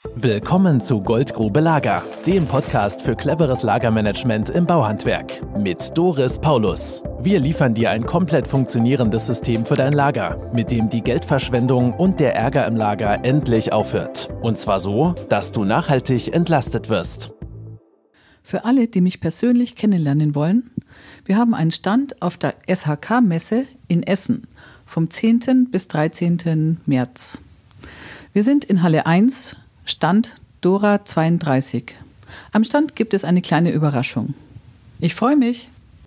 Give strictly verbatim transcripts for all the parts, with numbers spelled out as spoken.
Willkommen zu Goldgrube Lager, dem Podcast für cleveres Lagermanagement im Bauhandwerk mit Doris Paulus. Wir liefern dir ein komplett funktionierendes System für dein Lager, mit dem die Geldverschwendung und der Ärger im Lager endlich aufhört. Und zwar so, dass du nachhaltig entlastet wirst. Für alle, die mich persönlich kennenlernen wollen, wir haben einen Stand auf der S H K-Messe in Essen vom zehnten bis dreizehnten März. Wir sind in Halle eins, Stand Dora zweiunddreißig. Am Stand gibt es eine kleine Überraschung. Ich freue mich.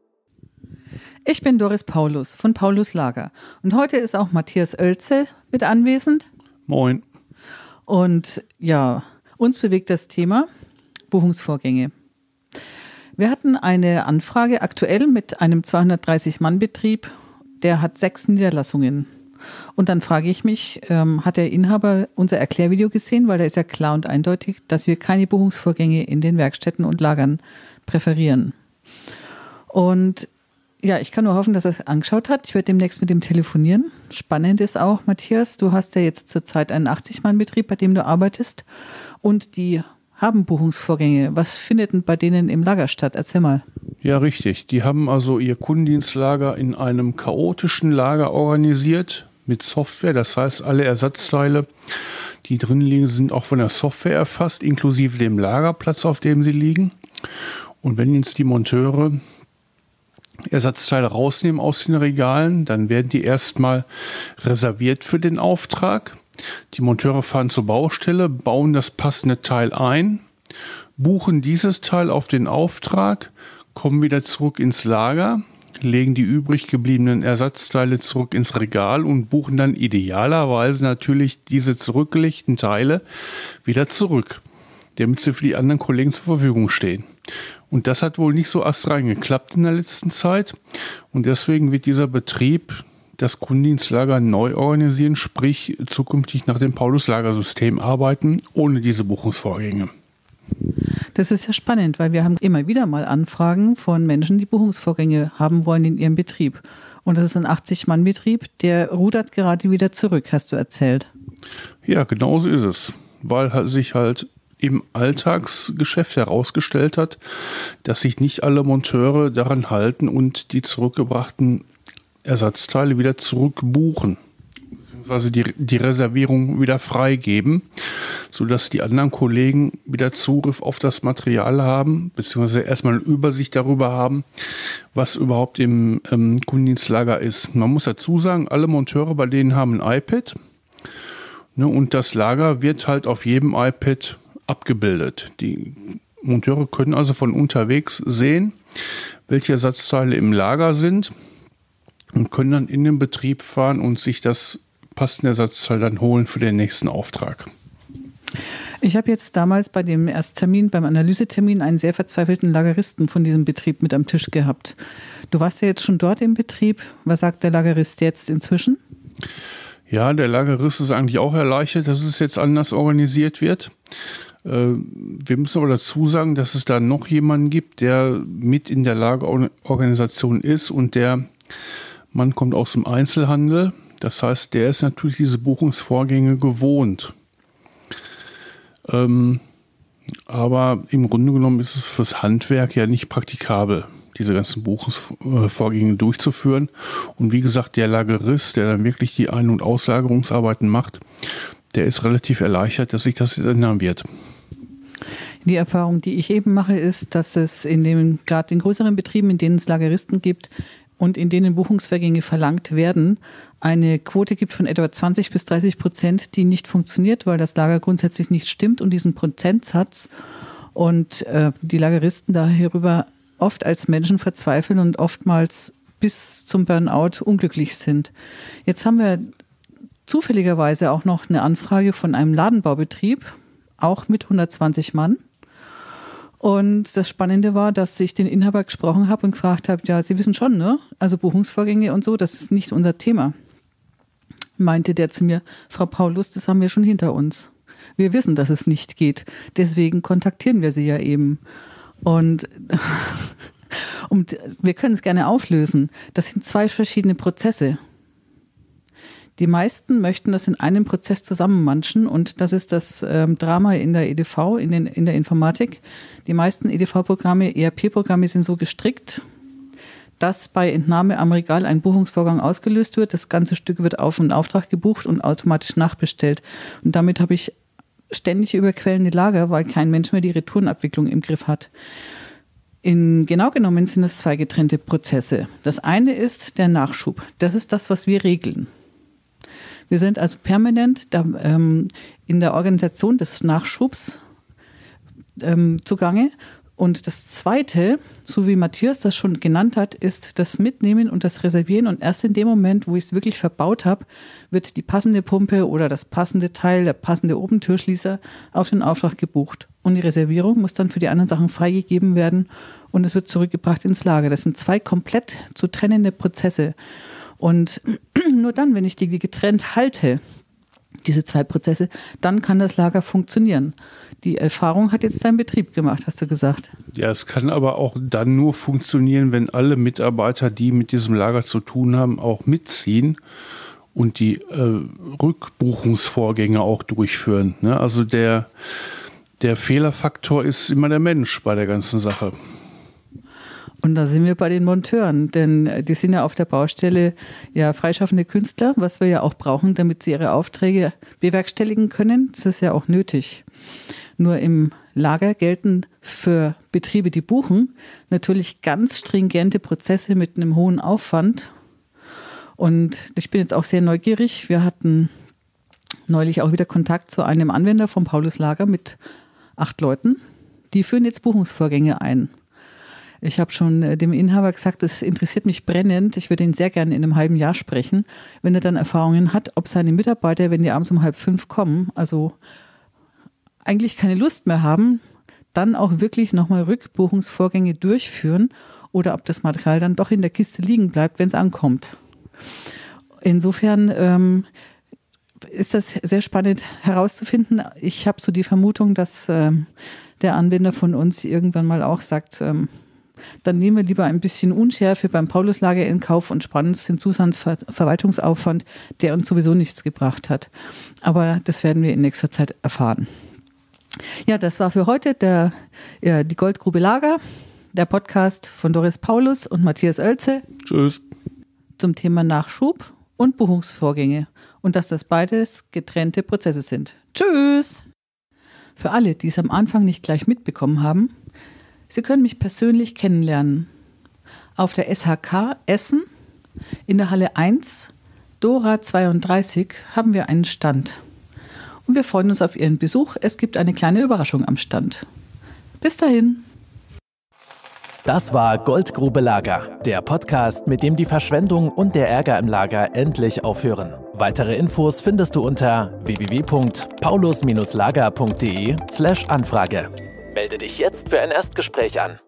Ich bin Doris Paulus von Paulus Lager und heute ist auch Matthias Oelze mit anwesend. Moin. Und ja, uns bewegt das Thema Buchungsvorgänge. Wir hatten eine Anfrage aktuell mit einem zweihundertdreißig Mann Betrieb, der hat sechs Niederlassungen. Und dann frage ich mich, ähm, hat der Inhaber unser Erklärvideo gesehen? Weil da ist ja klar und eindeutig, dass wir keine Buchungsvorgänge in den Werkstätten und Lagern präferieren. Und ja, ich kann nur hoffen, dass er es angeschaut hat. Ich werde demnächst mit ihm telefonieren. Spannend ist auch, Matthias, du hast ja jetzt zurzeit einen achtzig Mann Betrieb, bei dem du arbeitest. Und die haben Buchungsvorgänge. Was findet denn bei denen im Lager statt? Erzähl mal. Ja, richtig. Die haben also ihr Kundendienstlager in einem chaotischen Lager organisiert mit Software. Das heißt, alle Ersatzteile, die drin liegen, sind auch von der Software erfasst, inklusive dem Lagerplatz, auf dem sie liegen. Und wenn jetzt die Monteure Ersatzteile rausnehmen aus den Regalen, dann werden die erstmal reserviert für den Auftrag. Die Monteure fahren zur Baustelle, bauen das passende Teil ein, buchen dieses Teil auf den Auftrag, kommen wieder zurück ins Lager, legen die übrig gebliebenen Ersatzteile zurück ins Regal und buchen dann idealerweise natürlich diese zurückgelegten Teile wieder zurück, damit sie für die anderen Kollegen zur Verfügung stehen. Und das hat wohl nicht so astrein geklappt in der letzten Zeit und deswegen wird dieser Betrieb das Kundendienstlager neu organisieren, sprich zukünftig nach dem Paulus-Lagersystem arbeiten, ohne diese Buchungsvorgänge. Das ist ja spannend, weil wir haben immer wieder mal Anfragen von Menschen, die Buchungsvorgänge haben wollen in ihrem Betrieb. Und das ist ein achtzig Mann Betrieb, der rudert gerade wieder zurück, hast du erzählt. Ja, genau so ist es, weil sich halt im Alltagsgeschäft herausgestellt hat, dass sich nicht alle Monteure daran halten und die zurückgebrachten Ersatzteile wieder zurückbuchen, beziehungsweise die, die Reservierung wieder freigeben, sodass die anderen Kollegen wieder Zugriff auf das Material haben, beziehungsweise erstmal eine Übersicht darüber haben, was überhaupt im ähm, Kundendienstlager ist. Man muss dazu sagen, alle Monteure bei denen haben ein iPad, ne, und das Lager wird halt auf jedem iPad abgebildet. Die Monteure können also von unterwegs sehen, welche Ersatzteile im Lager sind, und können dann in den Betrieb fahren und sich das passende Ersatzteil dann holen für den nächsten Auftrag. Ich habe jetzt damals bei dem Ersttermin, beim Analysetermin, einen sehr verzweifelten Lageristen von diesem Betrieb mit am Tisch gehabt. Du warst ja jetzt schon dort im Betrieb. Was sagt der Lagerist jetzt inzwischen? Ja, der Lagerist ist eigentlich auch erleichtert, dass es jetzt anders organisiert wird. Wir müssen aber dazu sagen, dass es da noch jemanden gibt, der mit in der Lagerorganisation ist und der Mann kommt aus dem Einzelhandel, das heißt, der ist natürlich diese Buchungsvorgänge gewohnt. Ähm, aber im Grunde genommen ist es fürs Handwerk ja nicht praktikabel, diese ganzen Buchungsvorgänge durchzuführen. Und wie gesagt, der Lagerist, der dann wirklich die Ein- und Auslagerungsarbeiten macht, der ist relativ erleichtert, dass sich das ändern wird. Die Erfahrung, die ich eben mache, ist, dass es in den, gerade in größeren Betrieben, in denen es Lageristen gibt, und in denen Buchungsvorgänge verlangt werden, eine Quote gibt von etwa zwanzig bis dreißig Prozent, die nicht funktioniert, weil das Lager grundsätzlich nicht stimmt und diesen Prozentsatz und äh, die Lageristen darüber oft als Menschen verzweifeln und oftmals bis zum Burnout unglücklich sind. Jetzt haben wir zufälligerweise auch noch eine Anfrage von einem Ladenbaubetrieb, auch mit hundertzwanzig Mann. Und das Spannende war, dass ich den Inhaber gesprochen habe und gefragt habe, ja, Sie wissen schon, ne? Also Buchungsvorgänge und so, das ist nicht unser Thema. Meinte der zu mir, Frau Paulus, das haben wir schon hinter uns. Wir wissen, dass es nicht geht. Deswegen kontaktieren wir Sie ja eben. Und, und wir können es gerne auflösen. Das sind zwei verschiedene Prozesse. Die meisten möchten das in einem Prozess zusammenmanschen und das ist das ähm, Drama in der E D V, in, den, in der Informatik. Die meisten E D V-Programme, E R P-Programme sind so gestrickt, dass bei Entnahme am Regal ein Buchungsvorgang ausgelöst wird. Das ganze Stück wird auf einen Auftrag gebucht und automatisch nachbestellt. Und damit habe ich ständig überquellende Lager, weil kein Mensch mehr die Retourenabwicklung im Griff hat. In, genau genommen sind es zwei getrennte Prozesse. Das eine ist der Nachschub. Das ist das, was wir regeln. Wir sind also permanent da, ähm, in der Organisation des Nachschubs ähm, zugange. Und das Zweite, so wie Matthias das schon genannt hat, ist das Mitnehmen und das Reservieren. Und erst in dem Moment, wo ich es wirklich verbaut habe, wird die passende Pumpe oder das passende Teil, der passende Obentürschließer auf den Auftrag gebucht. Und die Reservierung muss dann für die anderen Sachen freigegeben werden und es wird zurückgebracht ins Lager. Das sind zwei komplett zu trennende Prozesse. Und nur dann, wenn ich die getrennt halte, diese zwei Prozesse, dann kann das Lager funktionieren. Die Erfahrung hat jetzt dein Betrieb gemacht, hast du gesagt. Ja, es kann aber auch dann nur funktionieren, wenn alle Mitarbeiter, die mit diesem Lager zu tun haben, auch mitziehen und die äh, Rückbuchungsvorgänge auch durchführen. Ne? Also der, der Fehlerfaktor ist immer der Mensch bei der ganzen Sache. Und da sind wir bei den Monteuren, denn die sind ja auf der Baustelle ja freischaffende Künstler, was wir ja auch brauchen, damit sie ihre Aufträge bewerkstelligen können. Das ist ja auch nötig. Nur im Lager gelten für Betriebe, die buchen, natürlich ganz stringente Prozesse mit einem hohen Aufwand. Und ich bin jetzt auch sehr neugierig. Wir hatten neulich auch wieder Kontakt zu einem Anwender vom Pauluslager mit acht Leuten. Die führen jetzt Buchungsvorgänge ein. Ich habe schon dem Inhaber gesagt, das interessiert mich brennend. Ich würde ihn sehr gerne in einem halben Jahr sprechen, wenn er dann Erfahrungen hat, ob seine Mitarbeiter, wenn die abends um halb fünf kommen, also eigentlich keine Lust mehr haben, dann auch wirklich nochmal Rückbuchungsvorgänge durchführen oder ob das Material dann doch in der Kiste liegen bleibt, wenn es ankommt. Insofern ähm, ist das sehr spannend herauszufinden. Ich habe so die Vermutung, dass ähm, der Anwender von uns irgendwann mal auch sagt, ähm, dann nehmen wir lieber ein bisschen Unschärfe beim Pauluslager in Kauf und sparen uns den Zusatzverwaltungsaufwand, der uns sowieso nichts gebracht hat. Aber das werden wir in nächster Zeit erfahren. Ja, das war für heute der, ja, die Goldgrube Lager, der Podcast von Doris Paulus und Matthias Oelze. Tschüss. Zum Thema Nachschub und Buchungsvorgänge und dass das beides getrennte Prozesse sind. Tschüss! Für alle, die es am Anfang nicht gleich mitbekommen haben, Sie können mich persönlich kennenlernen. Auf der S H K Essen in der Halle eins, Dora zweiunddreißig, haben wir einen Stand. Und wir freuen uns auf Ihren Besuch. Es gibt eine kleine Überraschung am Stand. Bis dahin. Das war Goldgrube Lager, der Podcast, mit dem die Verschwendung und der Ärger im Lager endlich aufhören. Weitere Infos findest du unter w w w punkt paulus Bindestrich lager punkt de slash Anfrage. Melde dich jetzt für ein Erstgespräch an.